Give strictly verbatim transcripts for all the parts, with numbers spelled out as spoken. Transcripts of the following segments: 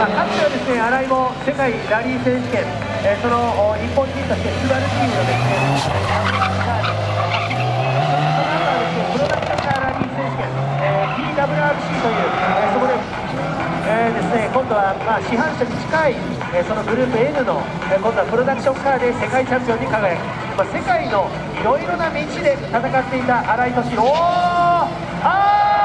まあ、かつてはですね、新井も世界ラリー選手権、えー、その日本人としてスバルチームのですね、プロダクションカーラリー選手権、えー、ピーダブリューアールシー という、えー、そこで、えーですね、今度は、まあ、市販車に近い、えー、そのグループ エヌ の、えー、今度はプロダクションカーで世界チャンピオンに輝く、まあ、世界のいろいろな道で戦っていた新井敏郎。おー、あー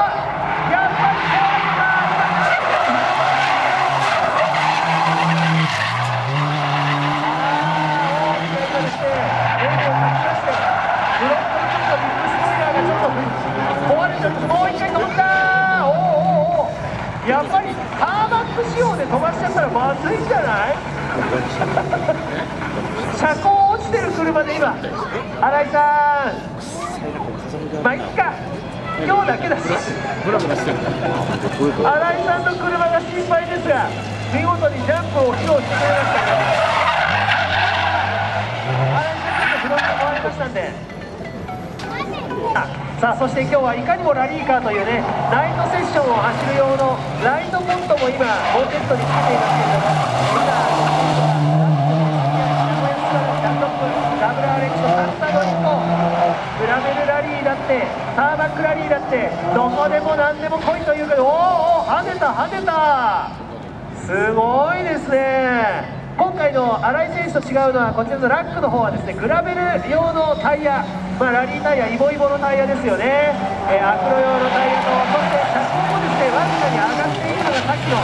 もう一回飛んだ。おーおーおー、やっぱりターバック仕様で飛ばしちゃったらまずいんじゃない？車高落ちてる車で今、新井さん、まあいっか、今日だけだし、新井さんの車が心配ですが、見事にジャンプを披露してくれましたね。新井さん、ちょっとフロント変わりましたんで。さあ、そして今日はいかにもラリーカーというね、ナイトセッションを走る用のライトポットも今ボンネットにつけていますけれども、今ダブルアールエックス のカスタドリット、グラベルラリーだってターバックラリーだってどこでも何でも来いというけど、おーおー、跳ねた跳ねた、すごいですね。今回の新井選手と違うのは、こちらのラックの方はですね、グラベル用のタイヤ、まあ、ラリータイヤ、イボイボのタイヤですよね、えー、アクロ用のタイヤと、そして車高もですね、わずかに上がっているのがさっきの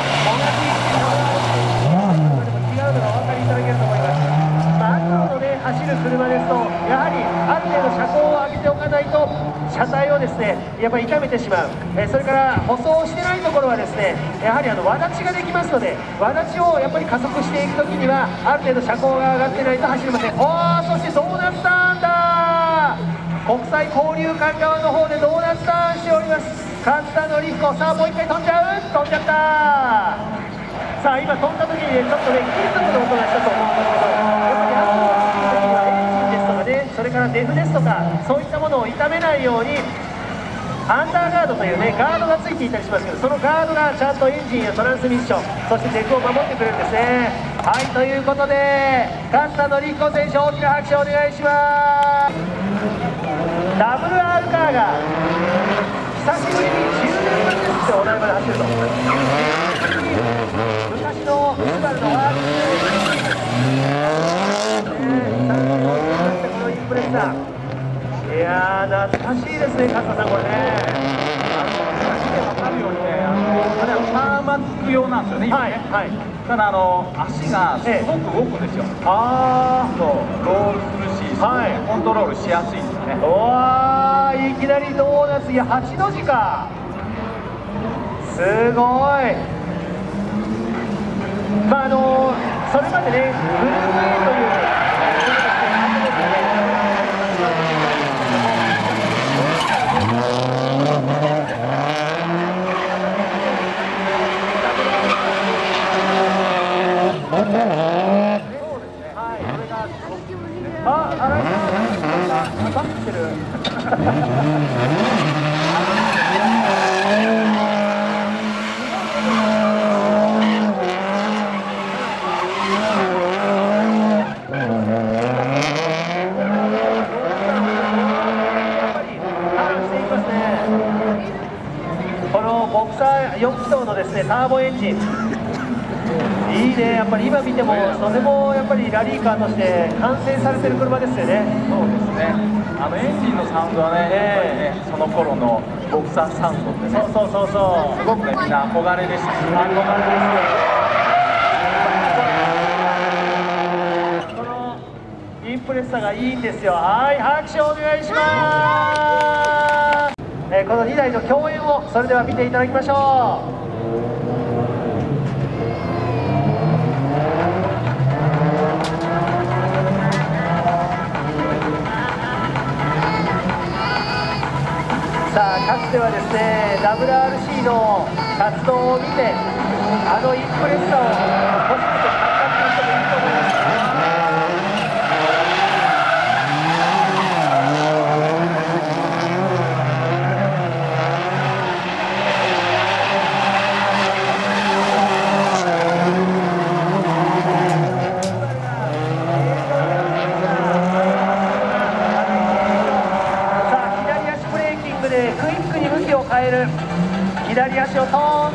同じ、でも違うのがお分かりいただけると思います。まあ、アクロのね、走る車ですと、やはりある程度車高を上げておかないと、車体をですね、やっぱり傷めてしまう、えー、それから舗装してないところはですね、やはりあの輪立ちができますので、輪立ちをやっぱり加速していくときには、ある程度車高が上がってないと走れません。おー、そしてドーナツターンだ、国際交流館側の方でドーナツターンしております。勝田のりふこ、さあもう一回飛んじゃう、飛んじゃった。さあ今飛んだ時にね、ちょっとね金属の音がしたと思うんですけど、やっぱりアクロを走る時にはエンジンですとかね、それからデフですとか、そういったものを傷めないようにアンダーガードというね、ガードがついていたりしますけど、そのガードがちゃんとエンジンやトランスミッション、そしてデフを守ってくれるんですね。はい、ということで勝田のりふこ選手、大きな拍手をお願いします。ダブルアール カーが久しぶりにじゅうねんぶりですって、お台場で走ると。昔のスバルの アールシー、このインプレッサー、いやー懐かしいですね、勝田さん、これね。 分かるようにね、あのあれはターマック用なんですよね、今ね。はい、ただあの足がすごく動くんですよ。ああ、そう、ロールするし、はい、コントロールしやすいんですよね。 おー、いきなりドーナツ、いやはちの字か、すごい。まああのそれまでね、グループ A というあ、新井さん、かかってる。このボクサーよん気筒のですね、ターボエンジン。いいね、やっぱり今見てもとてもやっぱりラリーカーとして完成されてる車ですよね。 そうですね、あのエンジンのサウンドはね、えー、やっぱりね、その頃のボクサーサウンドってね、 そうそうそうそう、 すごくね、みんな憧れでしたし、 憧れですよ。このインプレッサがいいんですよ。はい、拍手をお願いします。えー、このにだいの共演をそれでは見ていただきましょう。さあ、かつてはですね ダブリューアールシー の活動を見て、あのインプレッサを欲しくて買ったっていう人もいると思います。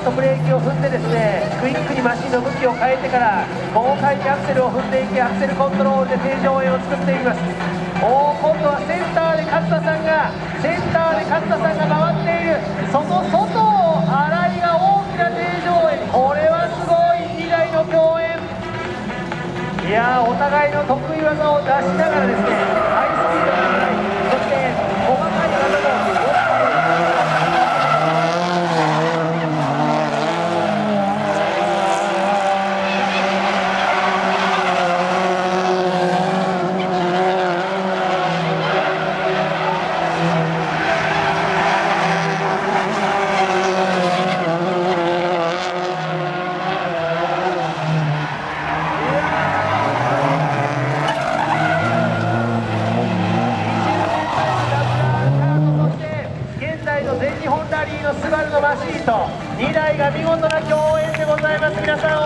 とブレーキを踏んでですねクイックにマシンの向きを変えてから高回転アクセルを踏んでいきアクセルコントロールで平常円を作っていきます。おー、今度はセンターで勝田さんがセンターで勝田さんが回っている。その外を新井が大きな平常円、これはすごいにだいの共演。いやー、お互いの得意技を出しながらですねハイスピードなライン、そして細かい技も全日本ラリーのスバルのマシーンとにだいが見事な共演でございます。皆さん